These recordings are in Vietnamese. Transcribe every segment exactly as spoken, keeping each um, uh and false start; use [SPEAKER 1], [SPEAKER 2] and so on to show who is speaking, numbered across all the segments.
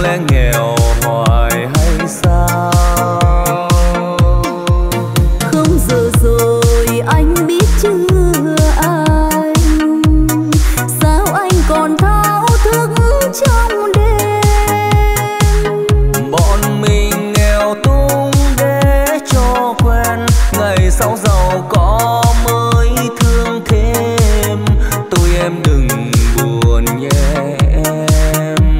[SPEAKER 1] lẽ nghèo hoài hay sao?
[SPEAKER 2] Không giờ rồi anh biết chưa anh, sao anh còn thao thức trong đêm.
[SPEAKER 1] Bọn mình nghèo tung để cho quen, ngày sau giàu có mới thương thêm. Tôi em đừng buồn nhé em.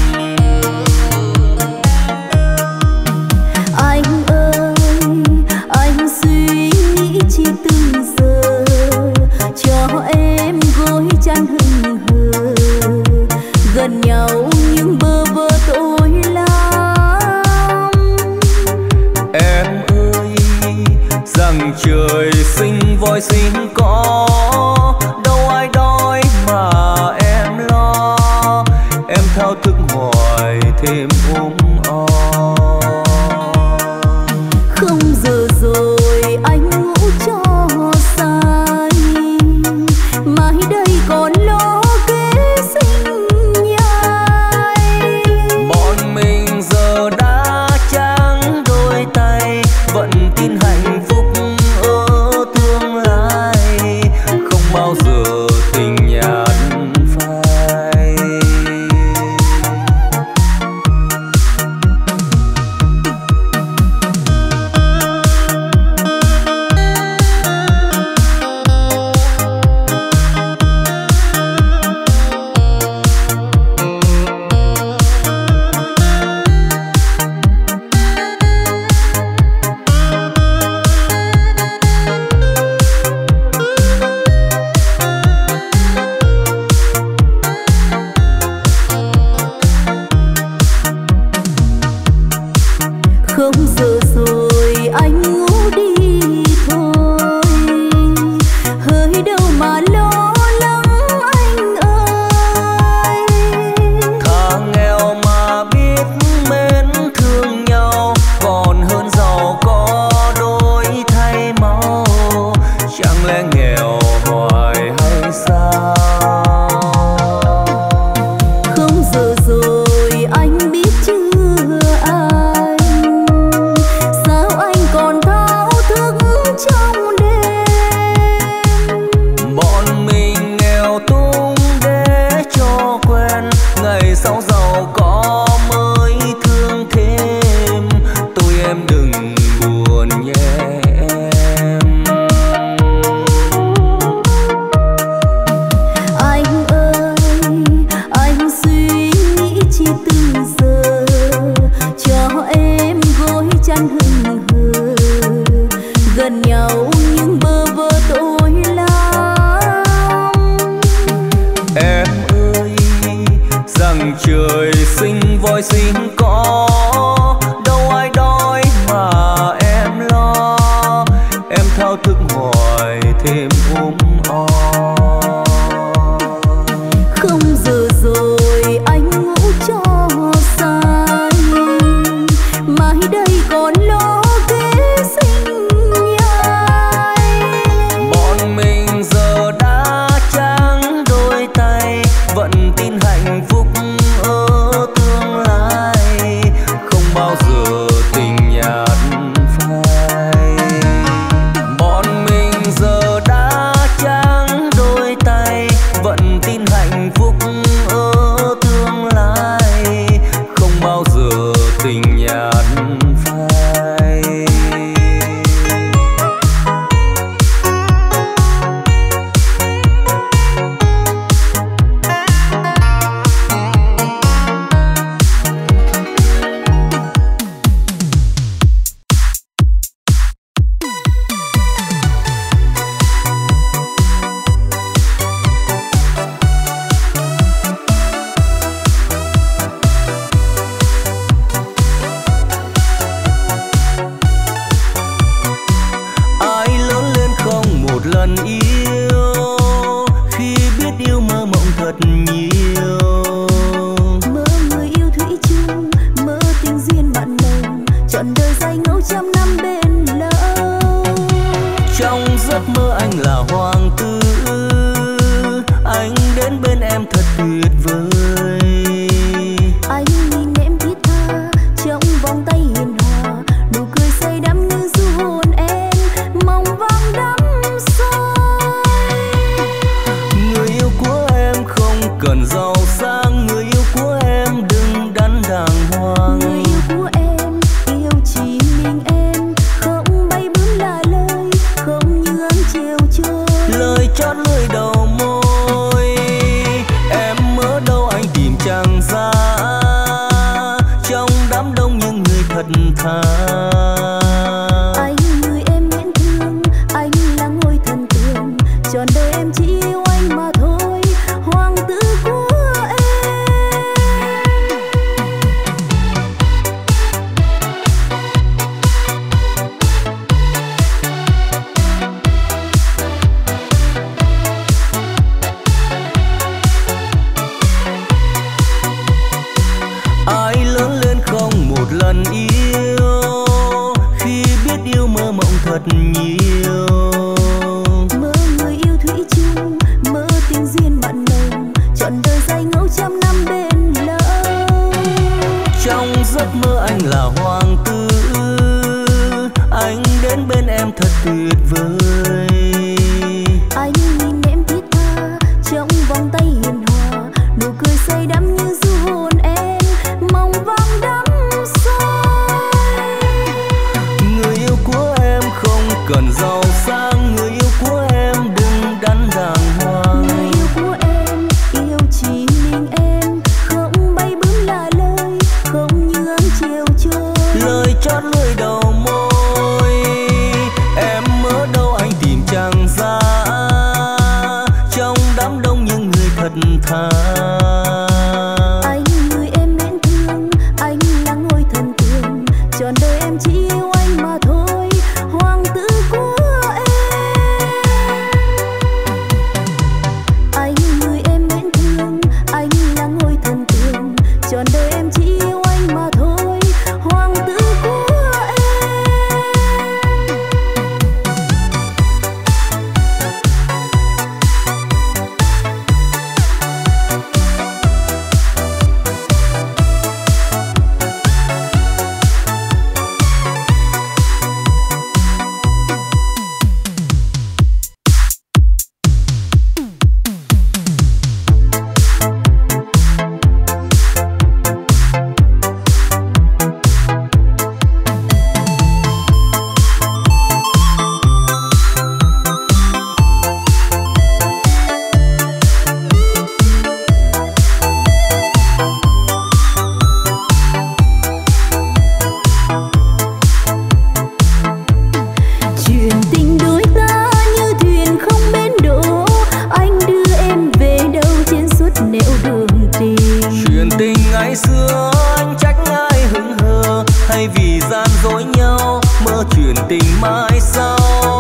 [SPEAKER 2] Anh ơi, anh suy nghĩ chi từng giờ, cho em gối chăn hững hờ. Gần nhau nhưng bơ vơ tôi lắm.
[SPEAKER 1] Em ơi, rằng trời sinh voi sinh có, đâu ai đói mà em lo. Em thao thức hoài thêm ốm o.
[SPEAKER 2] Không giờ rồi anh ngủ cho say, mai đây còn lo kế sinh nhai.
[SPEAKER 1] Bọn mình giờ đã trắng đôi tay, vẫn tin hạnh phúc ở tương lai, không bao giờ tình nhạt phai.
[SPEAKER 2] Không giờ rồi anh ngủ đi thôi, hơi đâu mà lo lắng anh ơi.
[SPEAKER 1] Thà nghèo mà biết mến thương nhau, còn hơn giàu có đôi thay máu. Chẳng lẽ nghèo hoài hay sao?
[SPEAKER 2] Không giờ rồi anh biết chưa anh, sao anh còn thao thức trong đêm.
[SPEAKER 1] Bọn mình nghèo tung để cho quen, ngày sau giàu có mới thương thêm. Tôi em đừng buồn nhé em.
[SPEAKER 2] Anh ơi, anh suy nghĩ chi từng giờ, cho em gối chăn hững hờ. Gần nhau nhưng bơ vơ tôi lắm.
[SPEAKER 1] Em ơi, rằng trời sinh voi sinh có, đâu ai đói mà em lo. Em thao thức hoài thêm ốm o.
[SPEAKER 2] Không giờ rồi anh ngủ cho say, mai đây còn lo kế sinh nhai.
[SPEAKER 1] Bọn mình giờ đã trắng đôi tay, vẫn tin hạnh phúc ở tương lai, không bao giờ tình nhạt phai. Bọn mình giờ đã giá, trong đám đông những người thật thà.
[SPEAKER 2] Anh người em miễn thương, anh là ngôi thần tượng, trọn đời em chỉ yêu anh mà thôi, hoàng tử của em.
[SPEAKER 1] Ai lớn lên không một lần yêu, khi biết yêu mơ mộng thật nhiều.
[SPEAKER 2] Mơ người yêu thủy chung, mơ tình duyên mặn nồng, trọn đời say ngẫu trăm năm bên lâu.
[SPEAKER 1] Trong giấc mơ anh là hoàng tử, anh đến bên em thật tuyệt vời.
[SPEAKER 2] Anh nhìn em thiết tha trong vòng tay hiền hòa, nụ cười say đắm như du hồn em, mong vang đắm say.
[SPEAKER 1] Người yêu của em không cần giàu sang, người yêu của em đừng đắn đàng hoàng.
[SPEAKER 2] Người yêu của em yêu chỉ mình em, không bay bướm là lời, không như áng chiều trôi.
[SPEAKER 1] Lời chót lưỡi đầu môi, em mơ đâu anh tìm chẳng ra, trong đám đông những người thật thà.
[SPEAKER 2] Anh người em miễn thương, anh là ngôi thần tượng, trọn đời em chỉ yêu anh mà thôi, hoàng tử của em. Anh người em miễn thương, anh là ngôi thần tượng, trọn đời em chỉ yêu anh mà thôi, hoàng tử của em. Chuyện tình đôi ta như thuyền không bến đỗ, anh đưa em về đâu trên suốt nẻo đường tình.
[SPEAKER 1] Chuyện tình ngày xưa anh trách ai hững hờ, hay vì gian dối nhau mơ chuyện tình mai sau.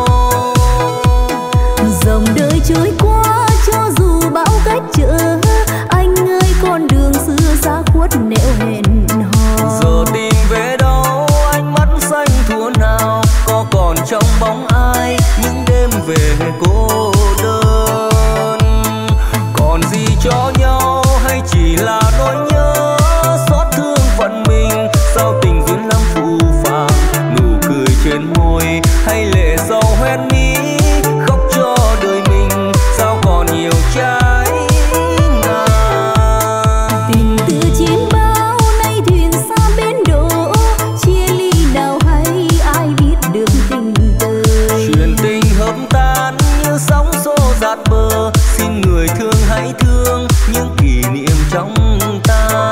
[SPEAKER 2] Dòng đời trôi qua cho dù bão cách trở, anh ơi con đường xưa xa khuất nẻo hẹn hò.
[SPEAKER 1] Giờ tìm về đâu ánh mắt xanh thua nào, có còn trong bóng ai những đêm về cô đơn. Còn gì cho nhau hay chỉ là nỗi nhớ, xót thương phận mình sao tình duyên lắm phù phàng. Nụ cười trên môi hay lệ sầu hoen mi, khóc cho đời mình sao còn nhiều trái ngang.
[SPEAKER 2] Tình từ chiến bao nay thuyền xa bến đỗ, chia ly nào hay ai biết được tình đời.
[SPEAKER 1] Chuyện tình hợp tan như sóng xô dạt bờ, xin người thương hãy thương những kỷ niệm trong ta.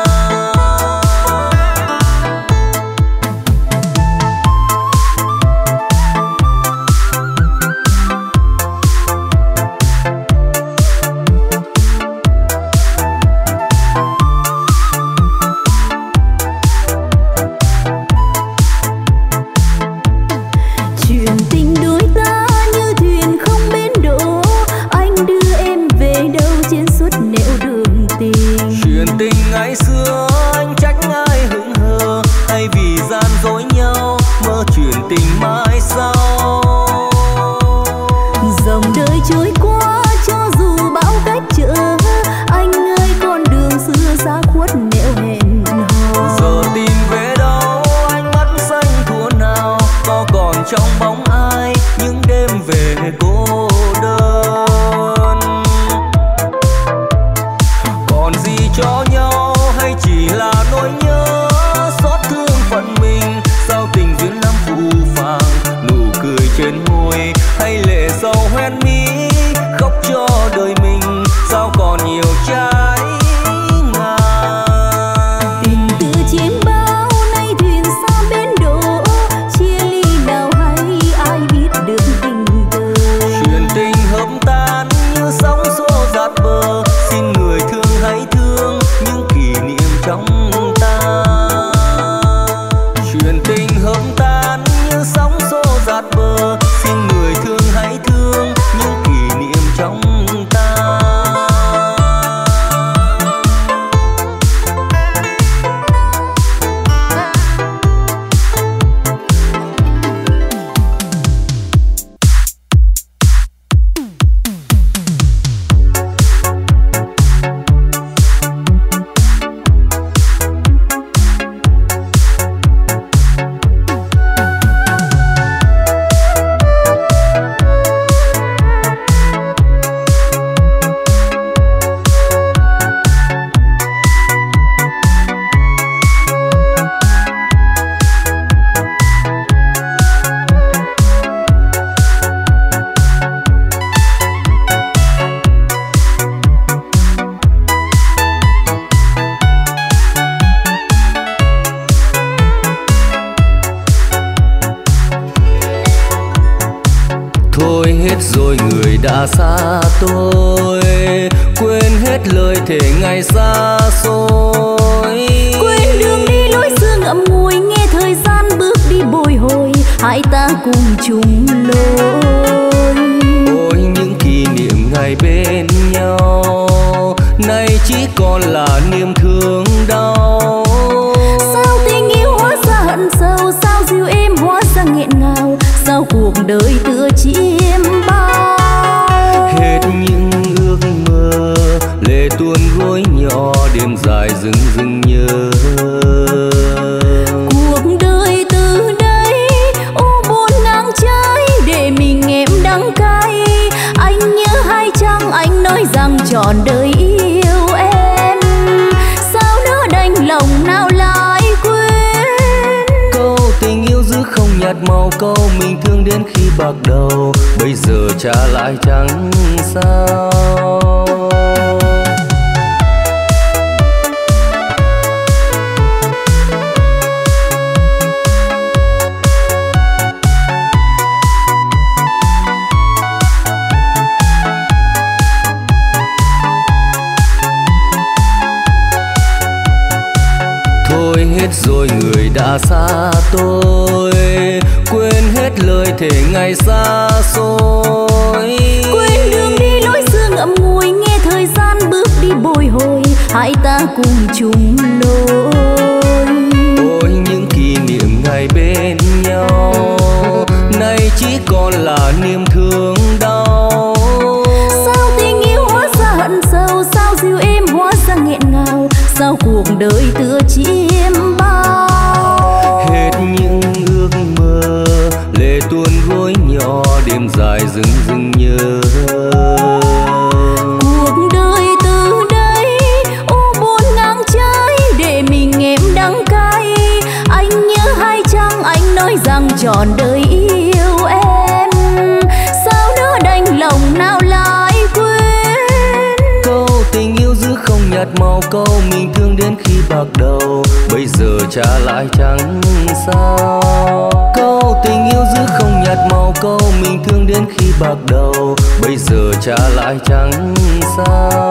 [SPEAKER 2] Chuyện tình đôi ta như thuyền không bến đỗ, anh đưa em về đâu trên suốt nẻo đường tình.
[SPEAKER 1] Chuyện tình ngày xưa anh trách ai hững hờ, hay vì gian dối nhau mơ chuyện tình mai sau.
[SPEAKER 2] Dòng đời trôi qua cho dù bão cách trở, anh ơi con đường xưa xa khuất nẻo hẹn hò.
[SPEAKER 1] Giờ tìm về đâu ánh mắt xanh thua nào, có còn trong bóng ai những đêm về cô đơn. Còn gì cho nhau hay chỉ là nỗi nhớ, xót thương phận mình sao tình duyên lắm phù phàng. trong ta. Chuyện tình hợp tan như sóng xô dạt bờ, xin người thương hãy thương những kỷ niệm trong ta. Rồi người đã xa tôi, quên hết lời thề ngày xa xôi.
[SPEAKER 2] Quên đường đi lối xưa ngậm ngùi, nghe thời gian bước đi bồi hồi, hai ta cùng chung lối.
[SPEAKER 1] Ôi những kỷ niệm ngày bên nhau, nay chỉ còn là niềm thương đau.
[SPEAKER 2] Sao tình yêu hóa ra hận sâu, sao dịu êm hóa ra nghẹn ngào, sao cuộc đời tựa chim bao.
[SPEAKER 1] Hết những ước mơ, lệ tuôn gối nhỏ, đêm dài rừng rừng nhớ.
[SPEAKER 2] Cuộc đời từ đây u buồn ngang trái, để mình em đắng cay. Anh nhớ hay chăng anh nói rằng trọn đời yêu em, sao nỡ đành lòng nào lại quên.
[SPEAKER 1] Câu tình yêu giữ không nhạt màu, câu mình thương đến khi bạc đầu, bây giờ trả lại chẳng sao. Thôi hết rồi người đã xa tôi, quên hết lời thề ngày xa xôi.
[SPEAKER 2] Quên đường đi lối xưa ngậm ngùi, nghe thời gian bước đi bồi hồi, hai ta cùng chung lối.
[SPEAKER 1] Ôi những kỷ niệm ngày bên nhau, nay chỉ còn là niềm thương đau.
[SPEAKER 2] Sao tình yêu hóa ra hận sâu, sao dịu êm hóa ra nghẹn ngào, sao cuộc đời tựa chim bao.
[SPEAKER 1] Hết những ước mơ, lệ tuôn gối nhỏ, đêm dài rừng rừng nhớ.
[SPEAKER 2] Cuộc đời từ đây u buồn ngang trái, để mình em đắng cay. Anh nhớ hay chăng anh nói rằng trọn đời yêu em, sao nỡ đành lòng nào lại quên.
[SPEAKER 1] Câu tình yêu giữ không nhạt màu, câu mình thương đến khi bạc đầu, bây giờ trả lại chẳng sao. Câu tình yêu giữ không nhạt màu, câu mình thương đến khi bạc đầu, bây giờ trả lại chẳng sao.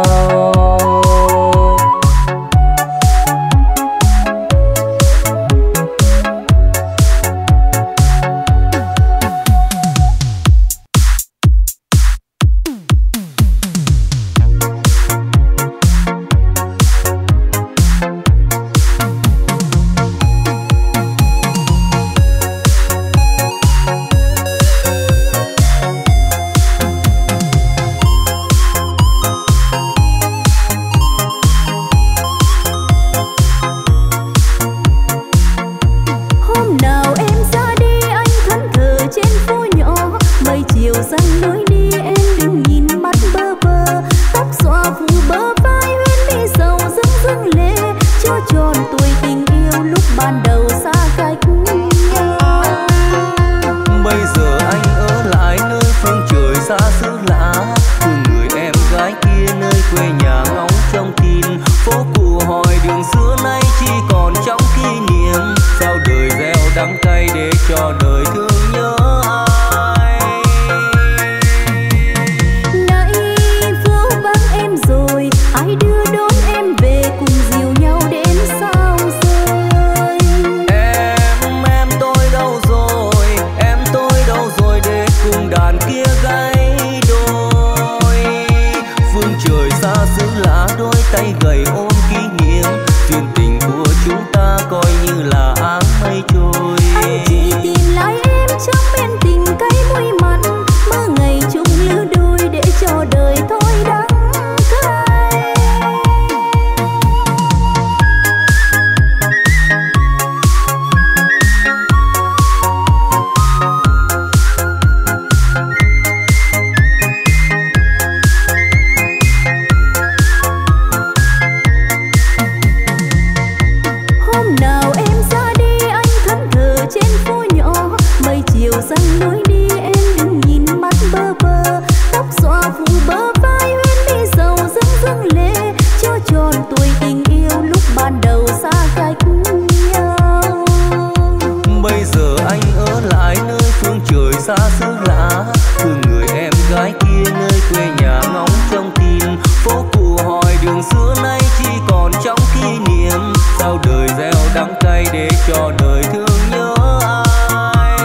[SPEAKER 1] để cho đời thương nhớ ai.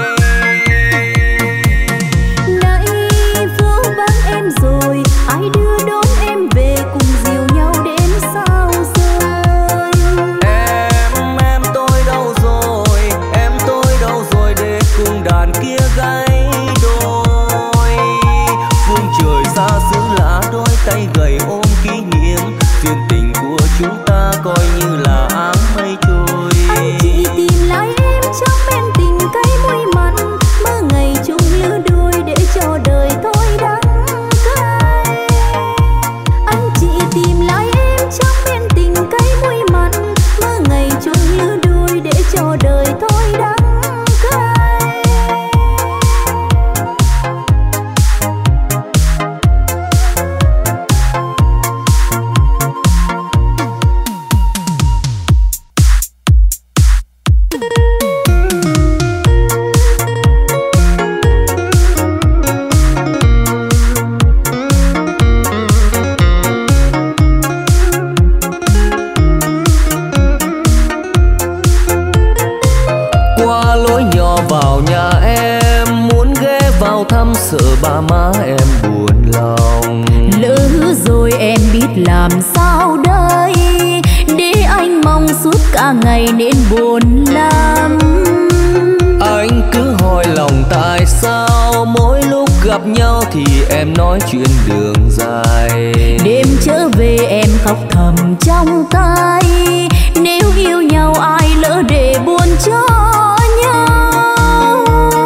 [SPEAKER 2] Nãy phố vắng em rồi, ai đưa đón em về cùng dìu nhau đến sao rơi.
[SPEAKER 1] Em, em tôi đâu rồi, em tôi đâu rồi để cùng đàn kia gáy đôi. Phương trời xa xứ lạ đôi tay gầy ôm kỷ niệm, duyên tình của chúng ta coi như là áng mây trôi.
[SPEAKER 2] Anh chỉ tìm lại em trong men tình cay muối mặn, mơ ngày chung lứa đôi để cho đời thôi đắng cay. Anh chỉ tìm lại em trong men tình cay muối mặn, mơ ngày chung lứa đôi để cho đời thôi đắng cay.
[SPEAKER 1] Qua lối nhỏ vào nhà em, muốn ghé vào thăm sợ ba má em buồn lòng.
[SPEAKER 2] Lỡ rồi em biết làm sao đây, để anh mong suốt cả ngày nên buồn lắm.
[SPEAKER 1] Anh cứ hỏi lòng tại sao mỗi lúc gặp nhau thì em nói chuyện đường dài.
[SPEAKER 2] Đêm trở về em khóc thầm trong tay, nếu yêu nhau ai lỡ để buồn cho nhau.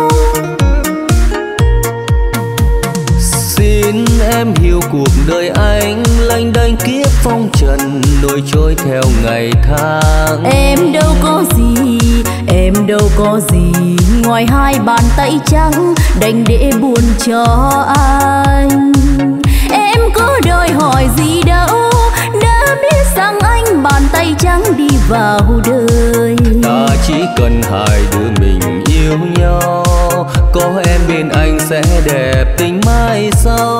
[SPEAKER 1] Xin em hiểu cuộc đời anh lênh đênh kiếp phong trần, nổi trôi theo ngày tháng.
[SPEAKER 2] Em đâu có gì, em đâu có gì, ngoài hai bàn tay trắng đành để buồn cho anh. Em có đòi hỏi gì đâu, đã biết rằng anh bàn tay trắng đi vào đời.
[SPEAKER 1] Ta chỉ cần hai đứa mình yêu nhau, có em bên anh sẽ đẹp tình mai sau.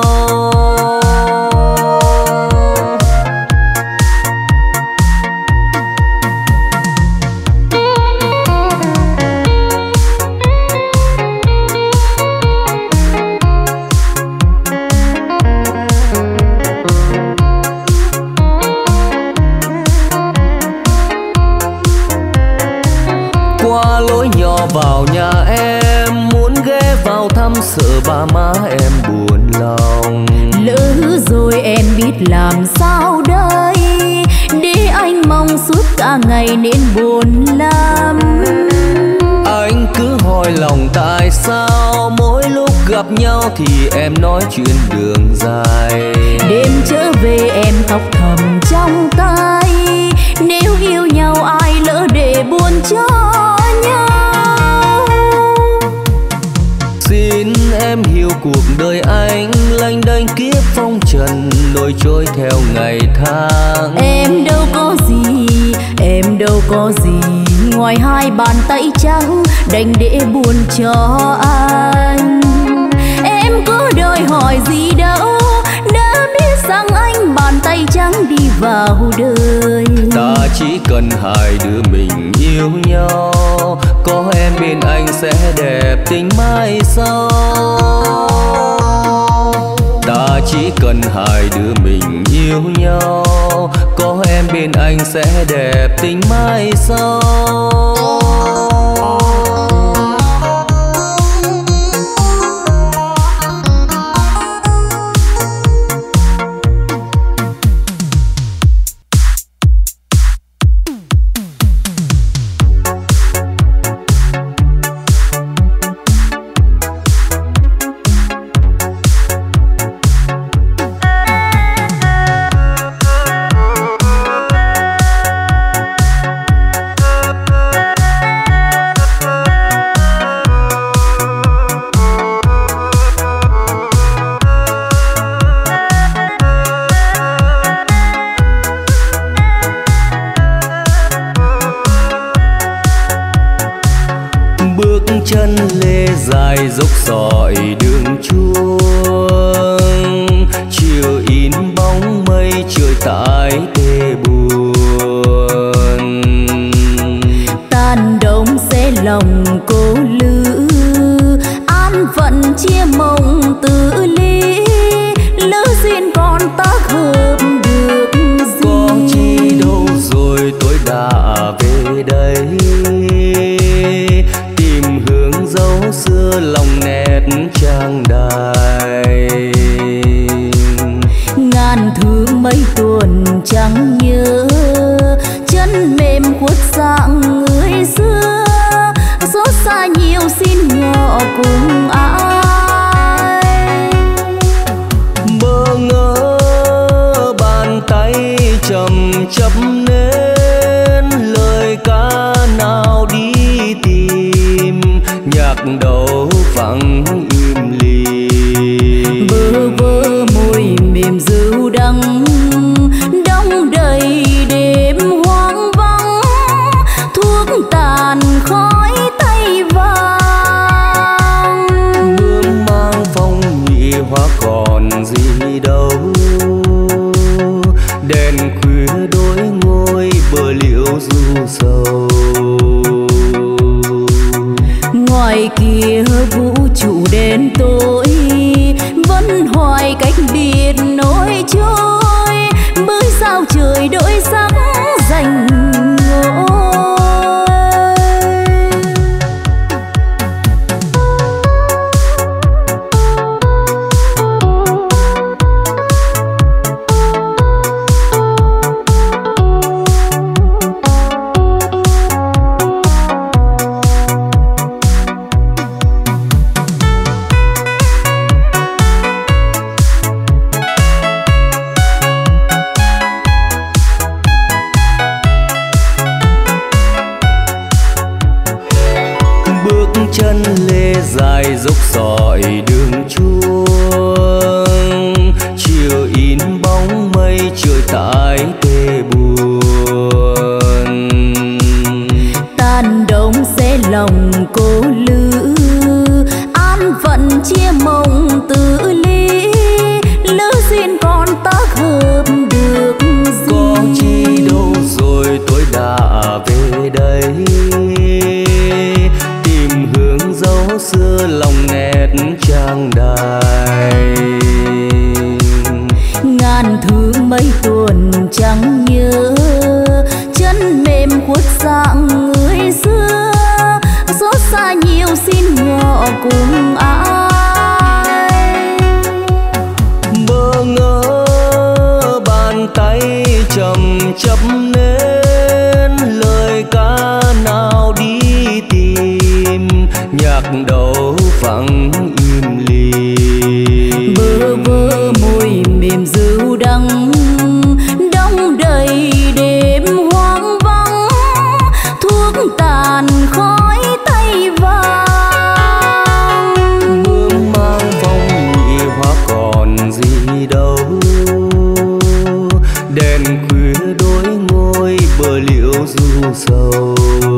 [SPEAKER 1] Qua lối nhỏ vào nhà em, muốn ghé vào thăm sợ ba má em buồn lòng.
[SPEAKER 2] Lỡ rồi em biết làm sao đây, để anh mong suốt cả ngày nên buồn lắm.
[SPEAKER 1] Anh cứ hỏi lòng tại sao mỗi lúc gặp nhau thì em nói chuyện đường dài.
[SPEAKER 2] Đêm trở về em khóc thầm trong tay, nếu yêu nhau ai lỡ để buồn cho nhau.
[SPEAKER 1] Xin em hiểu cuộc đời anh lênh đênh kiếp phong trần, nổi trôi theo ngày tháng.
[SPEAKER 2] Em đâu có gì, em đâu có gì, ngoài hai bàn tay trắng đành để buồn cho anh. Em có đòi hỏi gì đâu, đã biết rằng anh bàn tay trắng đi vào đời.
[SPEAKER 1] Ta chỉ cần hai đứa mình yêu nhau, có em bên anh sẽ đẹp tình mai sau. Ta chỉ cần hai đứa mình yêu nhau, có em bên anh sẽ đẹp tình mai sau. chân lê dài dốc sỏi đường chuông, chiều in bóng mây trời tại tê buồn.
[SPEAKER 2] Tan
[SPEAKER 1] về đây, tìm hướng dấu xưa lòng nét trang đài.
[SPEAKER 2] Ngàn thương mấy tuần chẳng nhớ, chân mềm khuất dạng người xưa, xót xa nhiều xin ngọ cùng ai.
[SPEAKER 1] Bơ ngỡ bàn tay chầm chập nên lời ca nào đi tìm, nhạc đầu vắng im lìm.
[SPEAKER 2] Bơ vơ môi mềm dịu đắng, đong đầy đêm hoang vắng, thuốc tàn khói tay vàng.
[SPEAKER 1] Bướm mang phong nhị hoa còn gì đâu, đèn khuya đôi ngôi bờ liễu du sầu.
[SPEAKER 2] Ngoài kia vũ trụ đen tối, vẫn hoài cách biệt nối trôi, mới sao trời đổi sắc rành ngôi.
[SPEAKER 1] Chân lê dài dốc sỏi đường chuông, chiều in bóng mây trời tại tê buồn.
[SPEAKER 2] Tan đông sẽ lòng cô lữ, an phận chia mộng tự ly, lỡ duyên còn tác hợp được gì.
[SPEAKER 1] Có chi đâu rồi tôi đã về đây, hướng dấu xưa lòng nét trang đài.
[SPEAKER 2] Ngàn thương mấy tuần chẳng nhớ, chân mềm khuất dạng người xưa, xót xa nhiều xin ngọ cùng ai.
[SPEAKER 1] Bơ ngỡ bàn tay chầm chập nên lời ca nào đi tìm, nhạc đầu vắng im lìm.
[SPEAKER 2] Bơ vơ môi mềm dịu đắng, đong đầy đêm hoang vắng, thuốc tàn khói tay vàng.
[SPEAKER 1] Bướm mang phong nhị hoa còn gì đâu, đèn khuya đôi ngôi bờ liễu du sầu.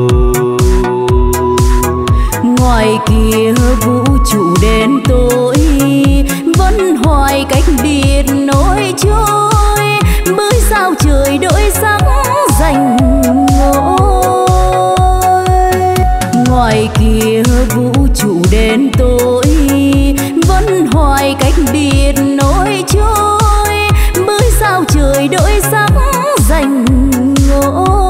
[SPEAKER 2] Ngoài kia vũ trụ đen tối, vẫn hoài cách biệt nối trôi, mới sao trời đổi sắc rành ngôi. Ngoài kia vũ trụ đen tối, vẫn hoài cách biệt nối trôi, mới sao trời đổi sắc rành ngôi.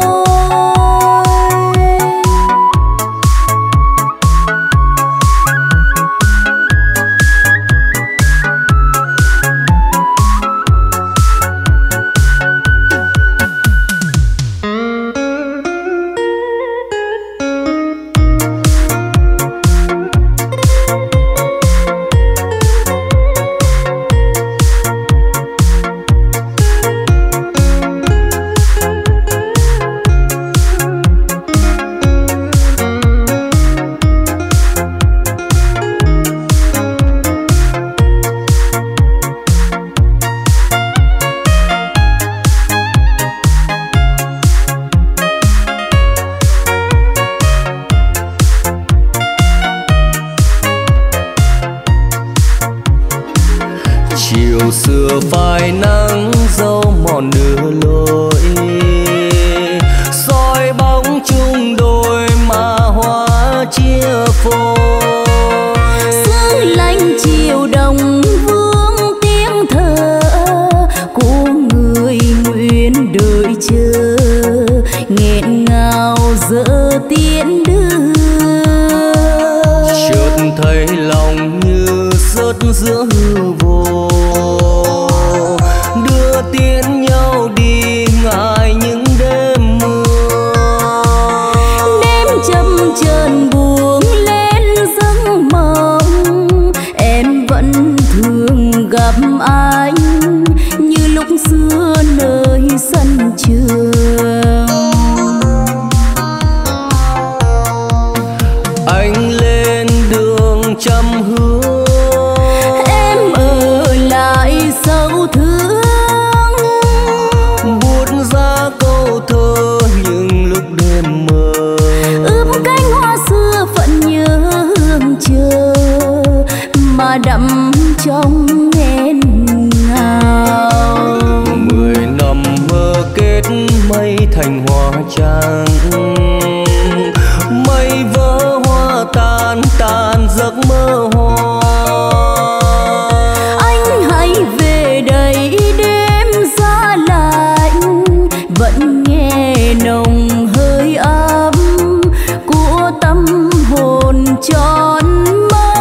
[SPEAKER 1] xưa phai nắng dấu mòn nửa lối, soi bóng chung đôi mà hoa chia phôi.
[SPEAKER 2] Sương lạnh chiều đông vương tiếng thở của người nguyện đợi chờ nghẹn ngào ngào dỡ tiễn đưa.
[SPEAKER 1] Chợt thấy lòng như rớt giữa hư vô, đưa tiễn nhau đi ngại những đêm mưa.
[SPEAKER 2] Đêm chập chờn buông lên giấc mộng, em vẫn thường gặp anh như lúc xưa nơi sân trường.
[SPEAKER 1] Anh lên đường trăm hướng,
[SPEAKER 2] em ở lại sâu thương,
[SPEAKER 1] buốt ra câu thơ những lúc đêm mơ.
[SPEAKER 2] ướp cánh hoa xưa phận nhớ hương chờ mà đậm trong nghẹn ngào.
[SPEAKER 1] Mười năm mơ kết mây thành hoa trắng, mây vỡ hoa tan tan giấc mơ hoa.
[SPEAKER 2] Anh hãy về đây đêm giá lạnh, vẫn nghe nồng hơi ấm của tâm hồn tròn mơ.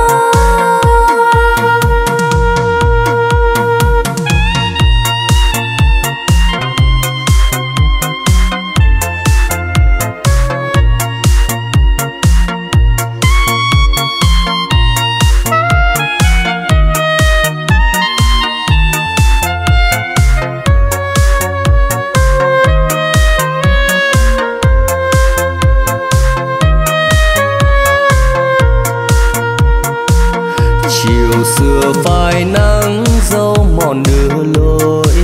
[SPEAKER 1] Chiều xưa phai nắng dấu mòn đưa lối,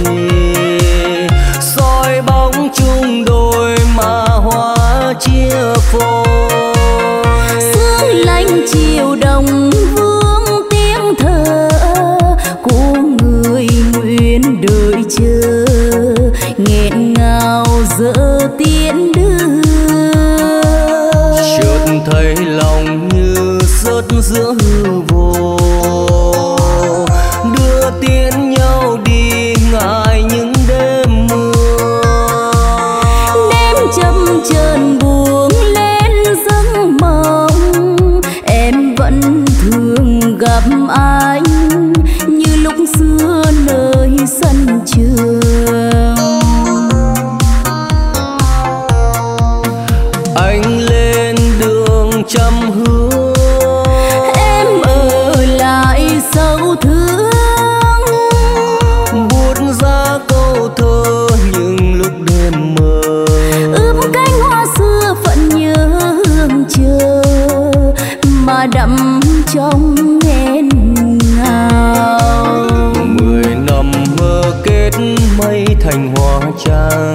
[SPEAKER 1] soi bóng chung đôi mà hoa chia phôi.
[SPEAKER 2] Sương lạnh chiều đồng vương tiếng thở của người nguyện đợi chờ, nghẹn ngào dỡ tiễn đưa.
[SPEAKER 1] Chợt thấy lòng như rớt giữa hư vô, đưa tiễn nhau đi ngại những đêm mưa.
[SPEAKER 2] Đêm chập chờn buông lên giấc mộng, em vẫn thường gặp anh như lúc xưa nơi sân trường.
[SPEAKER 1] Anh lên đường trăm hướng,
[SPEAKER 2] Em ở lại sâu thương,
[SPEAKER 1] buốt ra câu thơ những lúc đêm mơ.
[SPEAKER 2] ướp cánh hoa xưa phận nhớ hương chờ mà đậm trong nghẹn ngào.
[SPEAKER 1] Mười năm mơ kết mây thành hoa trắng,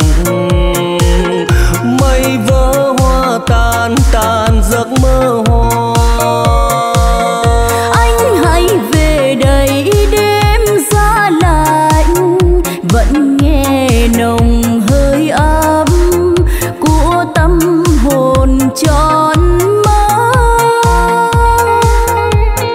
[SPEAKER 1] mây vỡ hoa tan tan giấc mơ hoa.
[SPEAKER 2] Anh hãy về đây đêm giá lạnh, vẫn nghe nồng hơi ấm của tâm hồn tròn mơ.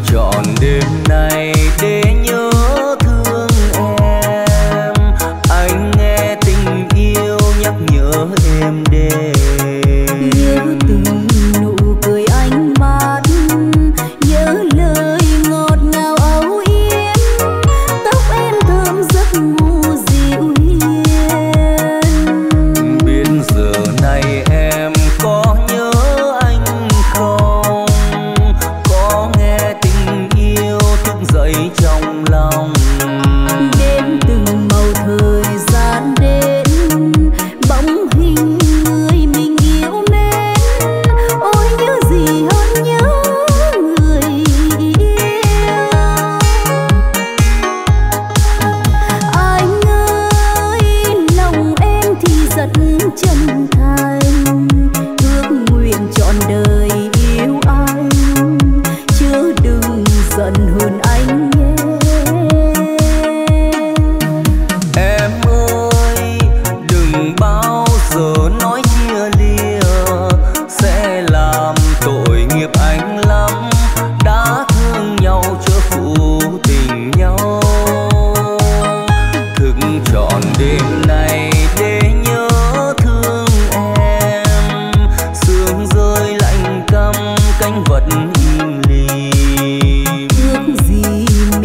[SPEAKER 1] trọn đêm nay để nhớ thương em. Anh nghe tình yêu nhắc nhớ em đêm.
[SPEAKER 2] Nhớ từng nụ cười anh mát, nhớ lời ngọt ngào âu yếm, tóc em thơm giấc ngủ dịu hiền.
[SPEAKER 1] Biết giờ này em có nhớ anh không, có nghe tình yêu thức dậy trong lòng.
[SPEAKER 2] Đêm từng màu thời gian đến, bóng hình người mình yêu mến. Ôi nhớ gì hơn nhớ người yêu. Anh ơi lòng em thì rất chân thành, ước nguyện trọn đời yêu anh, chứ đừng giận hơn anh nhé.
[SPEAKER 1] Em ơi đừng bao giờ nói chia lìa, sẽ làm tội nghiệp anh lắm. Đã thương nhau chớ phụ tình nhau, thức trọn đêm nay để nhớ thương em. Sương rơi lạnh căm cánh vật im lìm,
[SPEAKER 2] Ước gì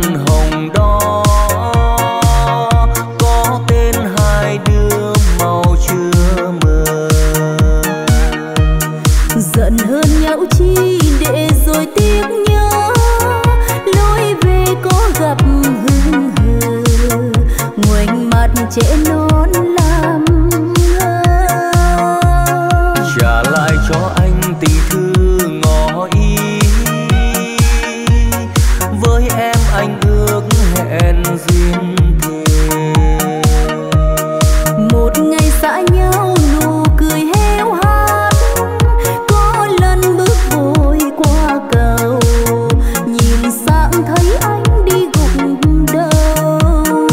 [SPEAKER 1] hồng đó có tên hai đứa màu chưa mờ.
[SPEAKER 2] Giận hơn nhau chi để rồi tiếc nhớ, lối về có gặp hững hờ, ngoảnh mặt trẻ non làm ngơ.
[SPEAKER 1] Trả lại cho anh tình thư ngỏ ý, với em anh ước hẹn duyên thề.
[SPEAKER 2] Một ngày xa nhau nụ cười heo hắt, có lần bước vội qua cầu, nhìn sang thấy anh đi gục đầu.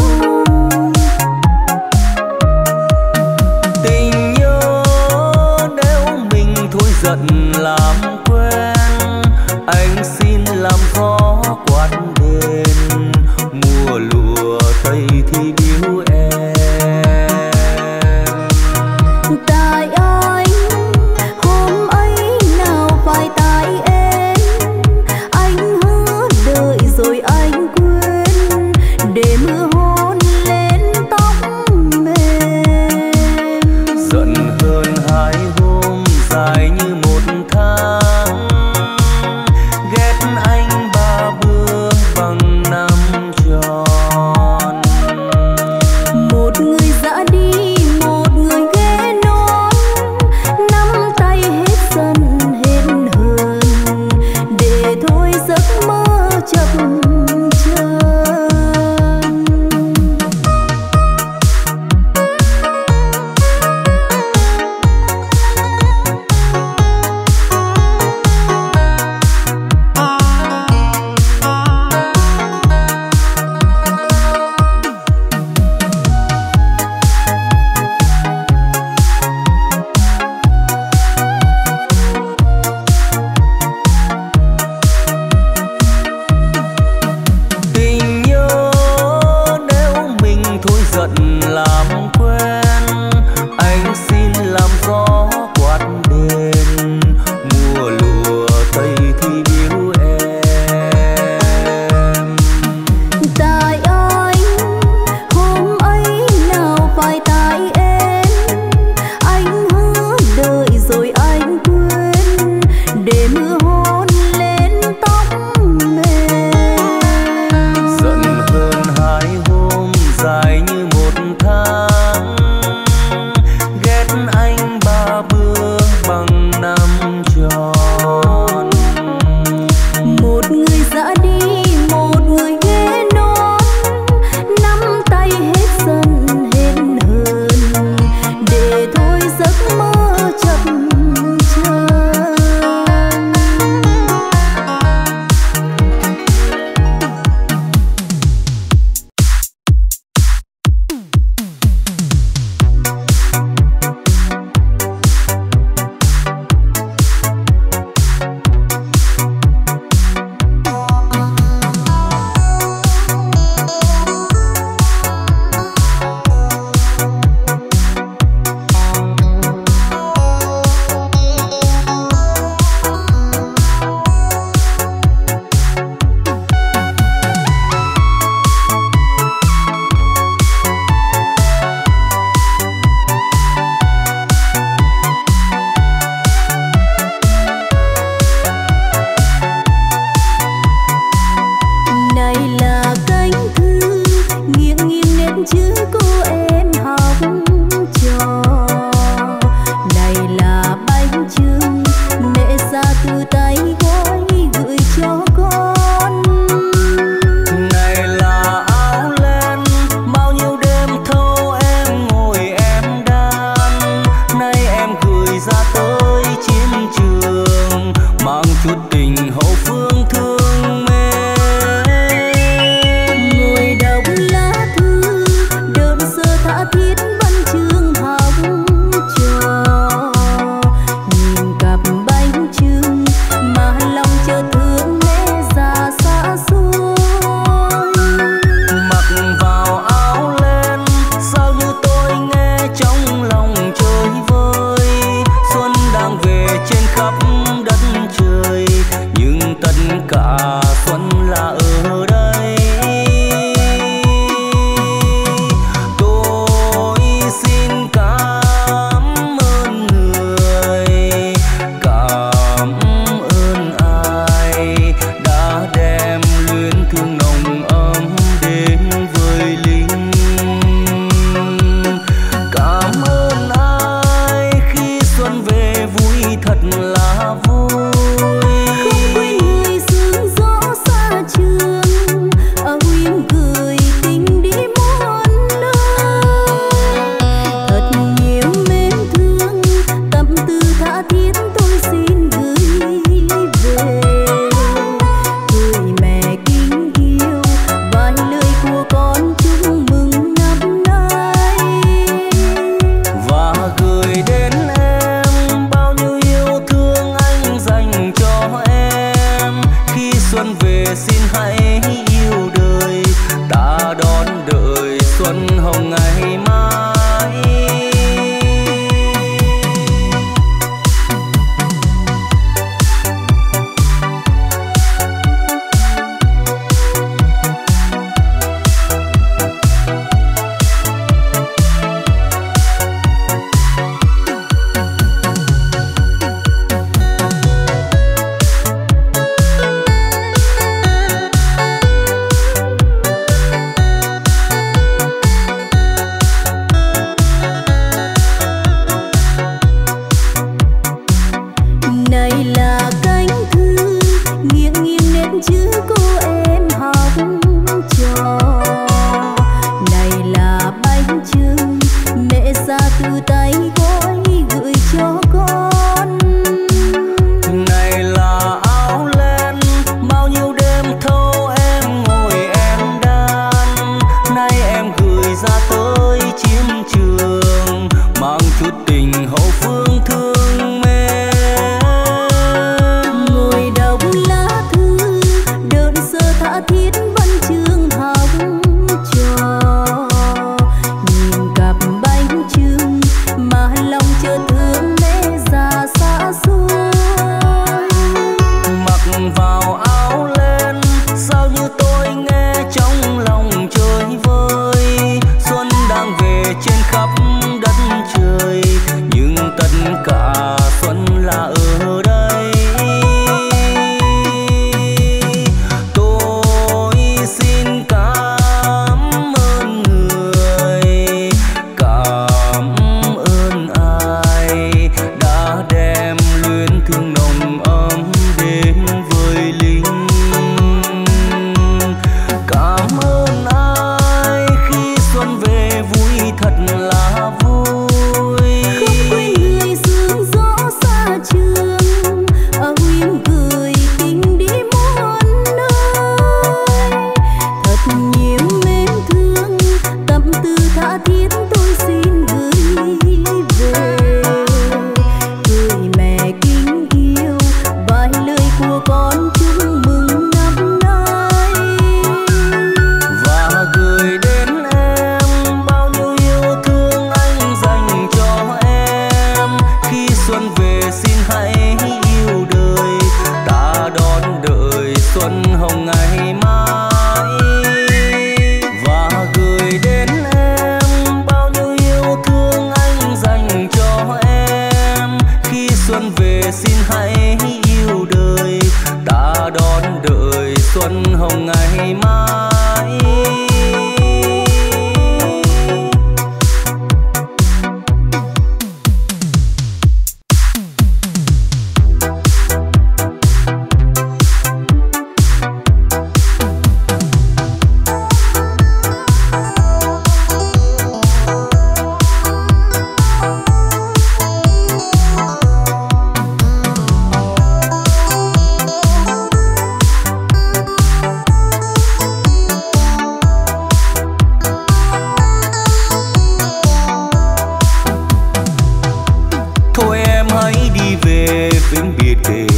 [SPEAKER 1] Tình nhớ nếu mình thôi giận làm quen, anh xin làm gió quát đền mùa lụa thật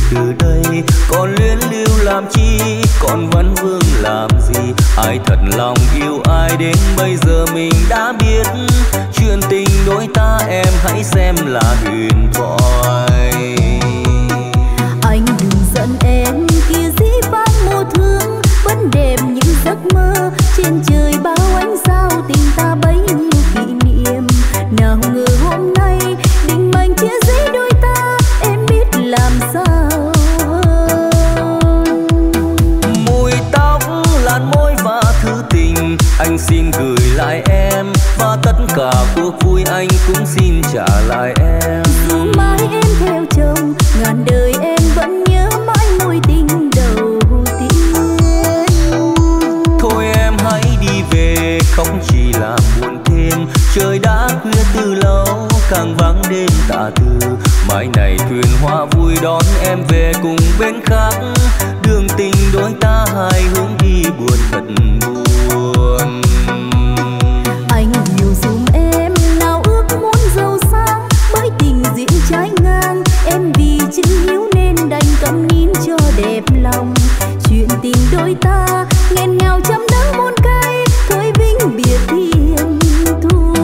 [SPEAKER 1] từ đây. Còn luyến lưu làm chi, còn vấn vương làm gì? Ai thật lòng yêu ai đến bây giờ mình đã biết. Chuyện tình đôi ta em hãy xem là huyền thoại.
[SPEAKER 2] Anh đừng giận em, kia dĩ vãng mùa thương vẫn đẹp những giấc mơ. Trên trời bao ánh sao tình ta bấy nhiêu kỷ niệm. Nào ngờ hôm nay định mệnh chia rẽ đôi ta, em biết làm sao.
[SPEAKER 1] Mùi tóc, làn môi và thư tình anh xin gửi lại em, và tất cả cuộc vui anh cũng xin trả lại em.
[SPEAKER 2] Dù mãi em theo chồng, ngàn đời em vẫn nhớ mãi mối tình đầu tiên.
[SPEAKER 1] Thôi em hãy đi về, không chỉ là buồn thêm. Trời đã khuya từ lâu, càng vắng đêm tạ từ. Mai này thuyền hoa vui đón em về cùng bên khác. Đường tình đôi ta hai hướng đi buồn thật buồn.
[SPEAKER 2] Anh hiểu dùm em, nào ước muốn giàu sang bởi tình diễn trái ngang. Em vì chữ hiếu nên đành câm nín cho đẹp lòng. Chuyện tình đôi ta nghẹn ngào trăm đắng muôn cay, thôi vĩnh biệt thiên thu.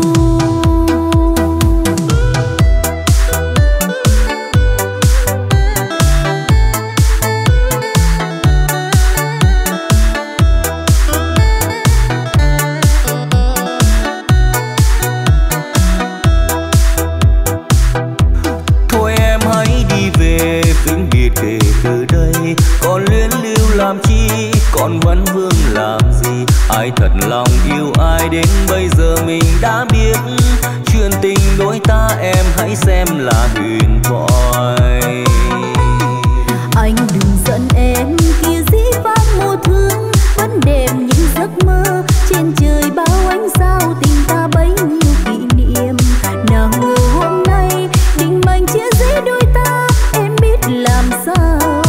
[SPEAKER 1] Thôi em hãy đi về, vĩnh biệt kể từ đây. Còn luyến lưu làm chi, còn vấn vương làm gì? Ai thật lòng yêu ai đến bây giờ mình đã biết. Chuyện tình đôi ta em hãy xem là huyền thoại.
[SPEAKER 2] Anh đừng giận em, kia dĩ vãng mùa thương vẫn đẹp những giấc mơ. Trên trời bao ánh sao tình ta bấy nhiêu kỷ niệm. Nào ngờ hôm nay định mệnh chia rẽ đôi ta, em biết làm sao.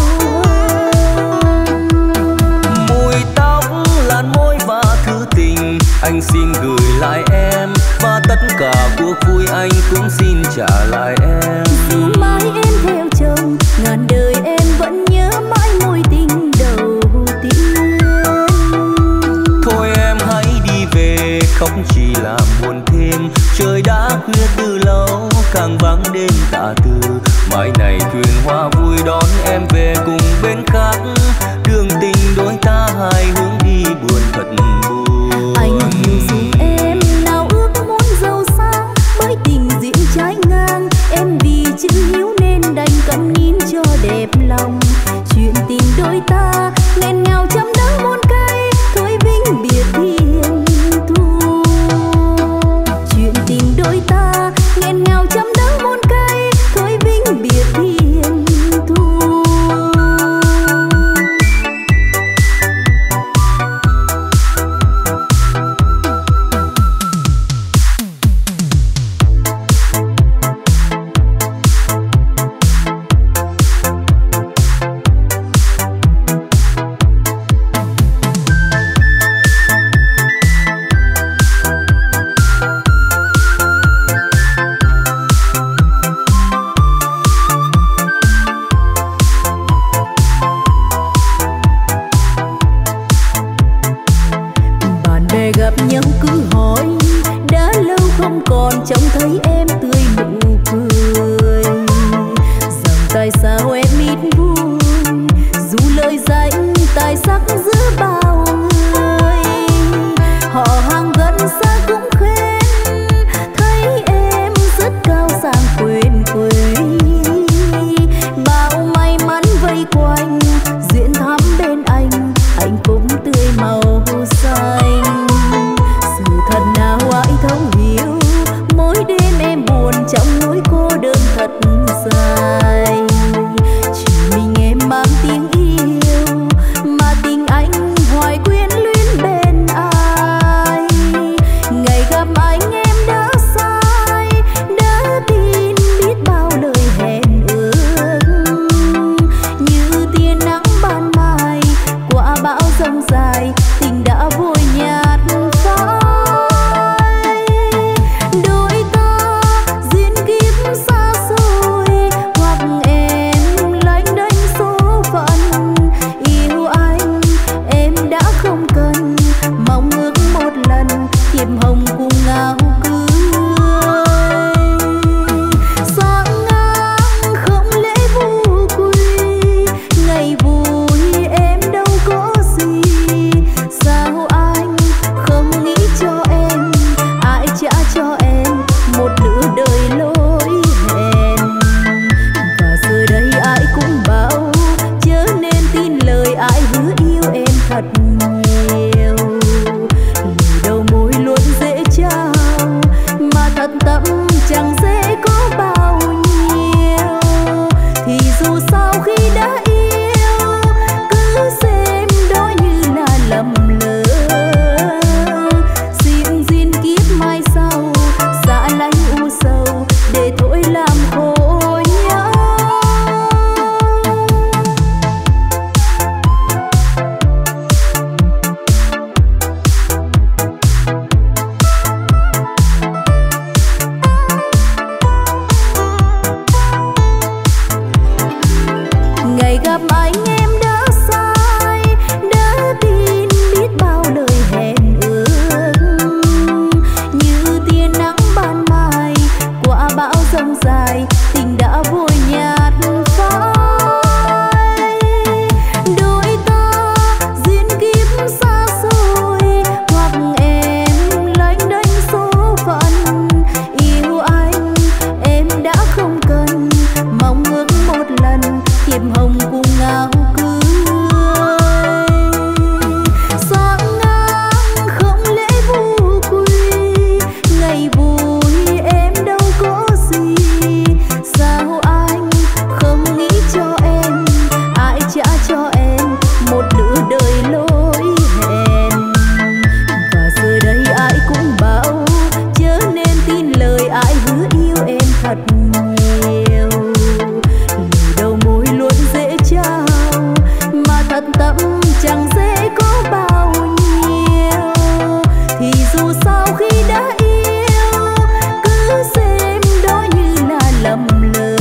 [SPEAKER 1] Mùi tóc, làn môi và thư tình anh xin gửi lại em, và tất cả cuộc vui anh cũng xin trả lại em.
[SPEAKER 2] Dù mãi em theo chồng, ngàn đời em vẫn nhớ mãi mối tình đầu tiên.
[SPEAKER 1] Thôi em hãy đi về, không chỉ là buồn thêm. Trời đã khuya từ lâu, càng vắng đêm tạ từ. Mai này thuyền hoa vui đón em về cùng bên khác. Đường tình đôi ta hai hướng đi buồn thật buồn.
[SPEAKER 2] Anh hiểu dùm em, nào ước muốn giàu sang bởi tình diễn trái ngang. Em vì chữ hiếu nên đành câm nín cho đẹp lòng. Chuyện tình đôi ta nghẹn ngào trăm đắng muôn cay, thôi vĩnh biệt thiên thu. Chuyện tình đôi ta nghẹn ngào trăm đắng muôn cay, thôi vĩnh biệt thiên thu. Bạn bè gặp nhau cứ hỏi, đã lâu không còn trông thấy em tươi nụ cười. Rằng tại sao em ít vui, dù lời danh tài sắc giữa bao người. Họ hàng gần xa cũng khen, thấy em rất cao sang quên quê. Bao may mắn vây quanh, duyên thắm bên anh, hạnh phúc tươi màu xanh. Sự thật nào ai thấu hiểu, mỗi đêm em buồn trong mong ước một lần thiệp hồng cùng áo cưới. Sáng ngang không lễ vu quy, ngày vui em đâu có gì. Sao anh không nghĩ cho em, ai trả cho em một nửa đời lối hẹn. Và giờ đây ai cũng bảo chớ nên tin lời ai hứa yêu em thật nhiều. Lời đầu môi luôn dễ trao mà thật tâm chẳng dễ có bao nhiêu. Thì dù sao khi đã yêu cứ xem đó như là lầm lỡ. Xin duyên kiếp mai sau xa lánh u sầu để thôi làm khổ nhau. Ngày gặp anh em đã sai, đã tin biết bao lời hẹn ước. Như tia nắng ban mai qua bão giông dài, tình đã vội nhạt phai. Đôi ta duyên kiếp xa xôi, hoặc em lênh đênh số phận. Yêu anh em đã không cần, mong ước một lần thiệp hồng cùng áo cưới. Sáng ngang không lễ vu quy, ngày vui em đâu có gì. Sao anh không nghĩ cho em, ai trả cho em một nửa đời lối hẹn. Và giờ đây ai cũng bảo chớ nên tin lời ai hứa yêu em thật nhiều. Lời đầu môi luôn dễ trao mà thật tâm chẳng dễ có bao nhiêu. Thì dù sao khi đã yêu cứ xem đó như là lầm lỡ.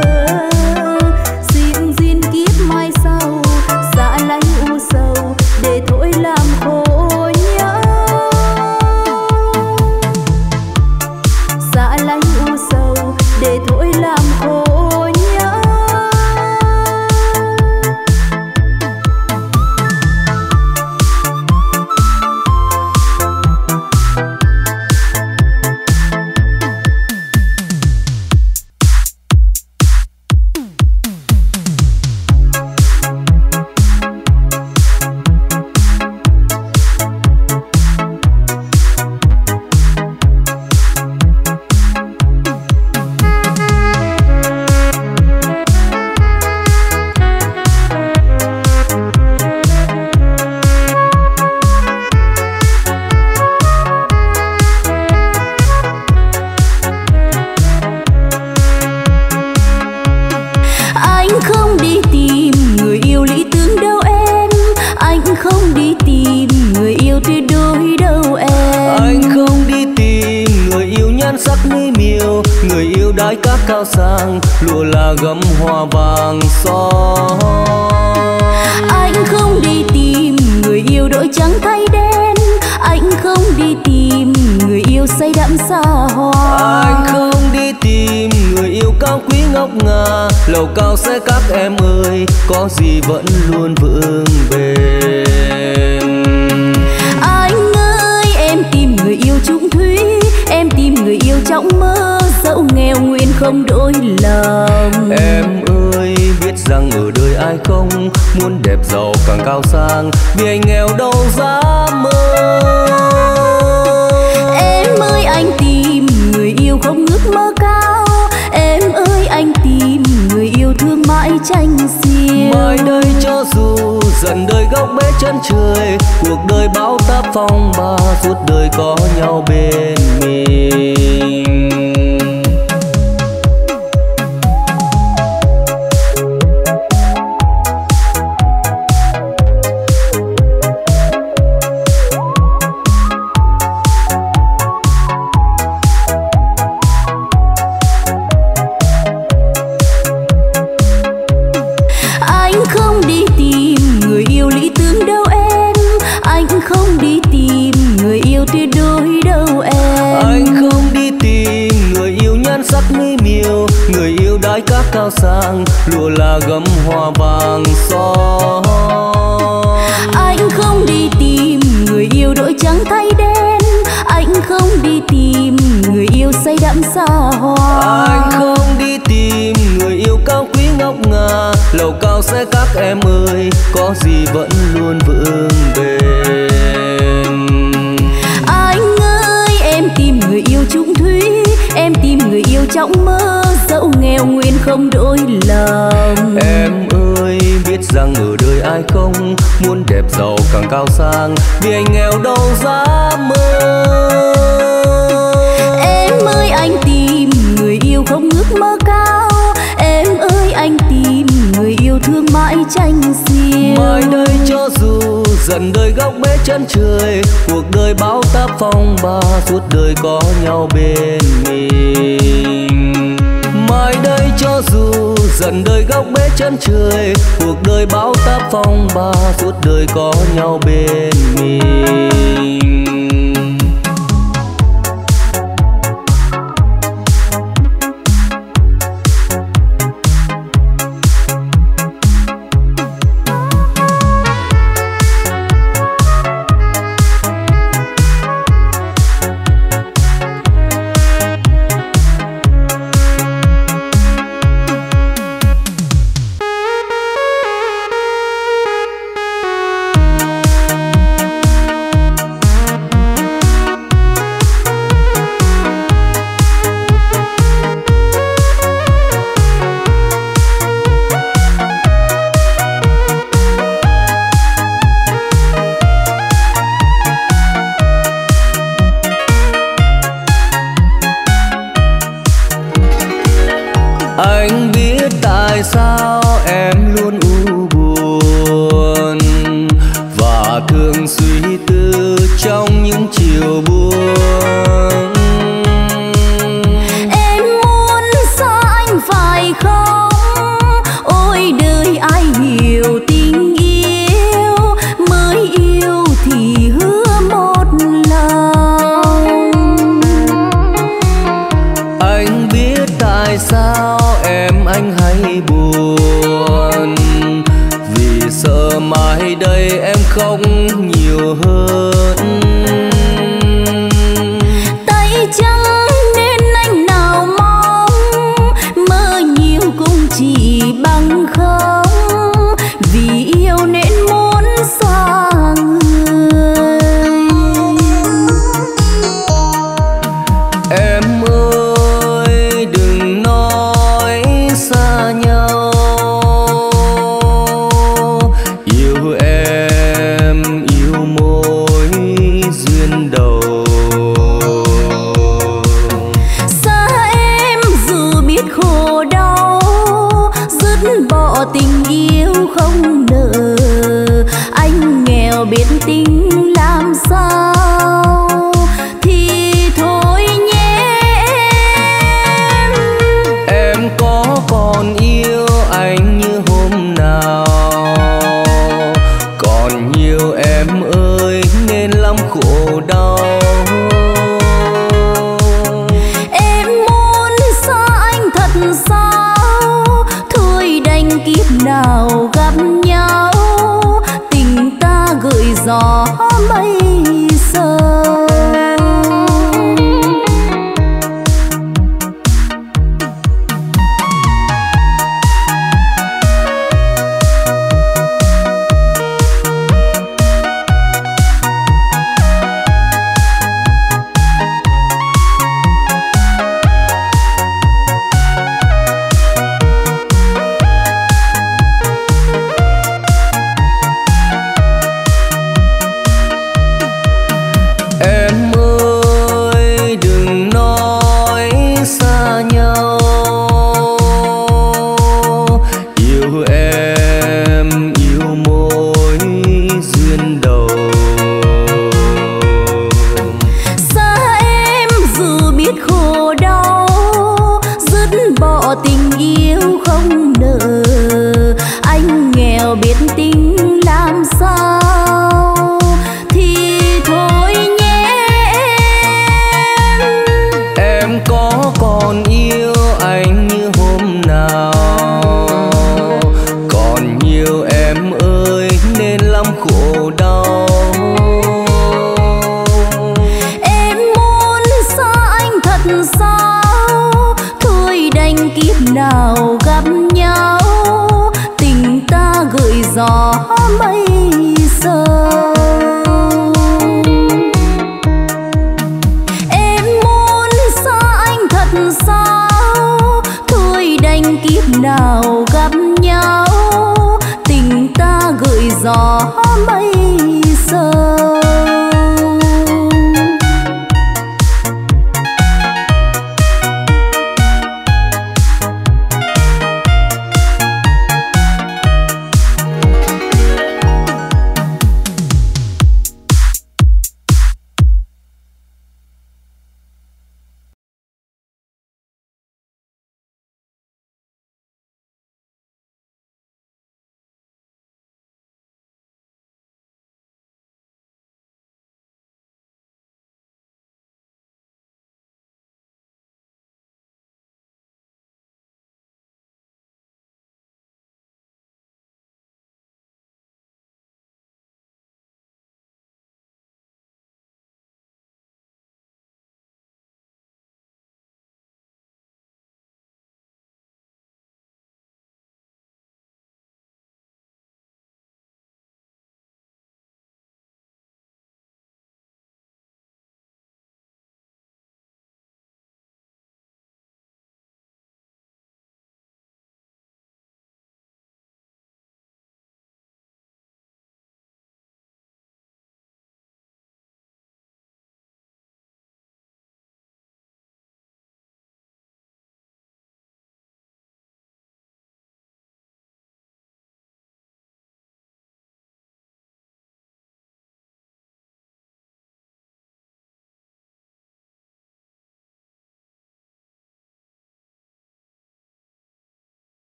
[SPEAKER 2] Xin duyên kiếp mai sau xa lánh u sầu để thôi làm khổ nhau. Xa lánh u sầu để thôi làm khổ nhau. Anh không đi tìm người yêu lý tưởng đâu em, anh không đi tìm người yêu tuyệt đối đâu em.
[SPEAKER 1] Anh không đi tìm người yêu nhan sắc mỹ miều, người yêu đái cát cao sang, lụa là gấm hoa vàng son.
[SPEAKER 2] Anh không đi tìm người yêu đổi trắng thay đen, anh không đi tìm người yêu say đắm xa hoa.
[SPEAKER 1] Anh không đi tìm người yêu cao quý ngọc ngà, lầu cao xe các em ơi, có gì vẫn luôn vững bền.
[SPEAKER 2] Anh ơi em tìm người yêu chung thủy, em tìm người yêu trong mơ, dẫu nghèo nguyện không đổi lòng.
[SPEAKER 1] Em ơi biết rằng ở đời ai không muốn đẹp giàu càng cao sang, vì anh nghèo đâu dám mơ.
[SPEAKER 2] Em ơi anh tìm người yêu không ước mơ cao, em ơi anh tìm người yêu thương mãi tranh xiêu.
[SPEAKER 1] Mai đây cho dù dần đời góc bế chân trời, cuộc đời bão táp phong ba, suốt đời có nhau bên mình.
[SPEAKER 2] Anh không đi tìm người yêu lý tưởng đâu em, anh không đi tìm
[SPEAKER 1] bãi cát cao sang, lụa là gấm hoa vàng son.
[SPEAKER 2] Anh không đi tìm người yêu đổi trắng thay đen, anh không đi tìm người yêu say đắm xa hoa.
[SPEAKER 1] Anh không đi tìm người yêu cao quý ngọc ngà, lầu cao xe các em ơi, có gì vẫn luôn vững bền.
[SPEAKER 2] Anh ơi em tìm người yêu trung thủy, em tìm người yêu trong mơ, dẫu nghèo nguyên không đổi lòng.
[SPEAKER 1] Em ơi biết rằng ở đời ai không muốn đẹp giàu càng cao sang, vì anh nghèo đâu dám mơ.
[SPEAKER 2] Em ơi anh tìm người yêu không ước mơ cao, em ơi anh tìm người yêu thương mãi tranh xiêu.
[SPEAKER 1] Mai đây cho dù dần đời góc bế chân trời, cuộc đời bão táp phong ba, suốt đời có nhau bên mình. Mai đây cho dù dần đời góc bế chân trời, cuộc đời bão táp phong ba, suốt đời có nhau bên mình. Anh biết tại sao em luôn u buồn và thường suy tư trong những chiều buồn.
[SPEAKER 2] Em muốn xa anh phải không? Ôi đời ai hiểu tình yêu, mới yêu thì hứa một lòng.
[SPEAKER 1] Anh biết tại sao em anh hay buồn, vì sợ mai đây em khóc nhiều hơn.
[SPEAKER 2] Tay trắng nên anh nào mong, mơ nhiều cũng chỉ bằng không, vì yêu nên muốn xa người.
[SPEAKER 1] Em ơi đừng nói xa nhau, yêu em yêu mối duyên đầu.
[SPEAKER 2] Xa em dù biết khổ đau, dứt bỏ tình yêu không nợ. Anh nghèo biết tình làm sao thì thôi nhé em.
[SPEAKER 1] Em có còn yêu anh như hôm nào, còn nhiều em ơi nên lắm khổ đau.
[SPEAKER 2] Em muốn xa anh thật sao, thôi đành kiếp nào gặp nhau, tình ta gửi gió mây